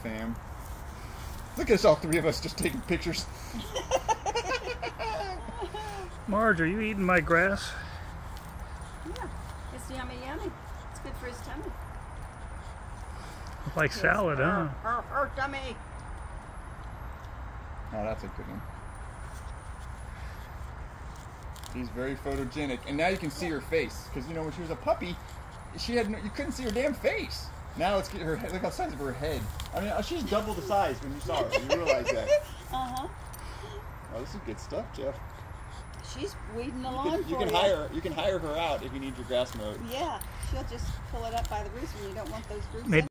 fam. Look at us, all three of us just taking pictures. Marge, are you eating my grass? Yeah, it's yummy, yummy. It's good for his tummy. Like salad, huh? Her tummy. Oh, that's a good one. He's very photogenic, and now you can see her face. Because you know, when she was a puppy, she had you couldn't see her damn face. Now it's her head. Look how the size of her head. I mean, she's double the size when you saw her. You realize that? Uh-huh. Oh, this is good stuff, Jeff. She's weeding the lawn You can hire her out if you need your grass mowed. Yeah, she'll just pull it up by the roots when you don't want those roots.